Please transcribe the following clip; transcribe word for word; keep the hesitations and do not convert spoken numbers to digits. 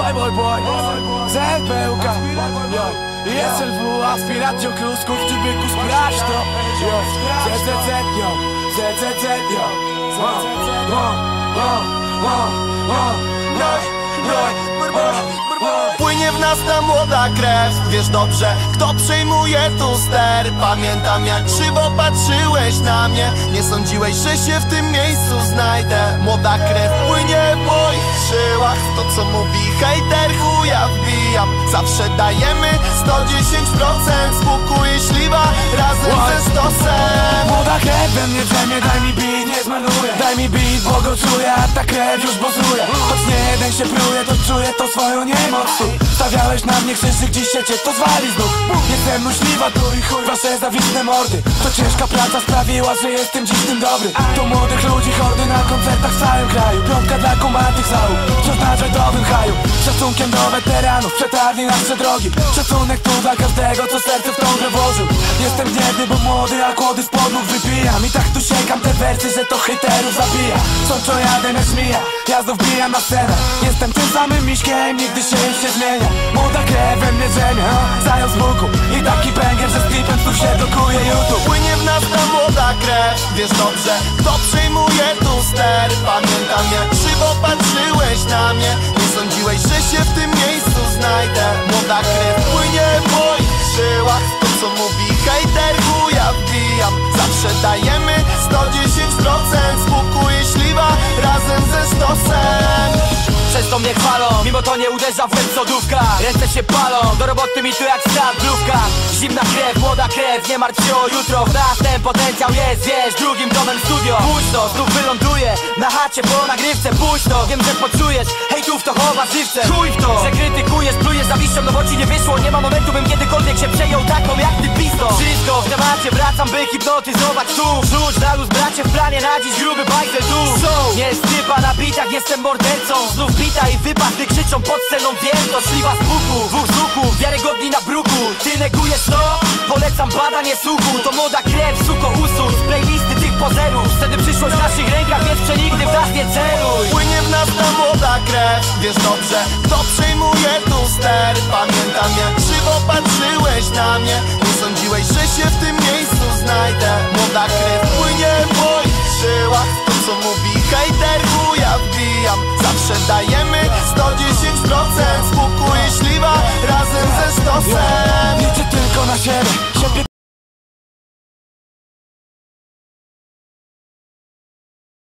boy, boy, boy, Z P U K, yo, S L W, Aspiratio, Klusków, czy byku, sprawdź to, yo, Z Z Z, yo, Z Z Z, yo, Mo, mo, mo, mo, mo, no, no, no. Płynie w nas ta młoda krew, wiesz dobrze, kto przejmuje tu ster. Pamiętam jak krzywo patrzyłeś na mnie, nie sądziłeś, że się w tym miejscu znajdę. Młoda krew płynie w moich żyłach, to co mówi hejter chuja wbijam. Zawsze dajemy sto dziesięć procent, spłukuje śliwa razem ze stosem. Młoda krew we mnie drzemie, daj mi beat, nie zmarnuję. Daj mi beat, bo go czuję, a ta krew już bozuje. Choć nie jeden się pruje, to czuję to swoją niemoc. Stawiałeś na mnie krzyżyk, dziś się cię to zwali znów. Jestem myśliwa tu i chuj wasze zawisne mordy. To ciężka praca sprawiła, że jestem dziś tym dobry. To młodych ludzi hordy na koncertach w całym kraju. Piątka dla kumatych załóg, wciąż na dżetowym haju. Szacunkiem do weteranów, przetarli nasze drogi. Szacunek tu dla każdego, co serce w tą grę włożył. Jestem gniewny, bo młody, a kłody z podłóg wypijam. I tak tu sięgam te wersy, że to hejterów zabija. Sączą jadę jak żmija, ja znów bijam na scenę. Jestem tym samym miśkiem, nigdy się już nie zmienia. Młoda krew we mnie drzemie, oh, zając z łuku. I taki banger, że stripem tu się blokuje YouTube. Płynie w nas ta młoda krew, wiesz dobrze, kto przejmuje tu ster. Pamiętam jak krzywo patrzyłeś na mnie, nie sądziłeś, że się w tym miejscu znajdę. Młoda krew płynie w moich żyłach, to co mówi hejter chuja wbijam. Zawsze dajemy sto dziesięć procent, spłukuje śliwa razem ze stosem. Przez to mnie chwalą, mimo to nie uderza w łeb sodówka. Ręce się palą, do roboty mi tu jak stadlówka. Zimna krew, młoda krew, nie martw się o jutro. W nas ten potencjał jest, wiesz, drugim domem studio. Pójdź to, znów wyląduję na chacie po nagrywce. Pójdź to, wiem, że poczujesz hejtów, to chowa żywce. Chuj w to, że krytykujesz, plujesz zawiścią, no bo ci nie wyszło. Nie ma momentu, bym kiedykolwiek się przejął taką jak ty pizdo. Wszystko w temacie, wracam by hipnotyzować tu. Rzuć na luz, bracie, w planie na dziś gruby bajzel tu. Show, nie stypa na bitach, jestem mordercą. Znów bita i wypady krzyczą pod sceną, wiem to szliwa z puku. Dwóch z łuku, wiarygodni na bruku. Ty negujesz to? Polecam badanie słuchu. To młoda krew, suko usuń z playlisty tych pozerów. Wtedy przyszłość w naszych rękach, więc przenigdy w nas nie celuj. Płynie w nas ta młoda krew, wiesz dobrze, kto przejmuje tu ster. Pamiętam jak krzywo patrzyłeś na mnie, nie sądziłeś, że się w tym miejscu znajdę. Młoda krew płynie w moich żyłach, to co mówi hejter chuja wbijam. Zawsze dajemy sto dziesięć procent, spłukuje śliwa razem ze stosem. Liczę tylko na siebie,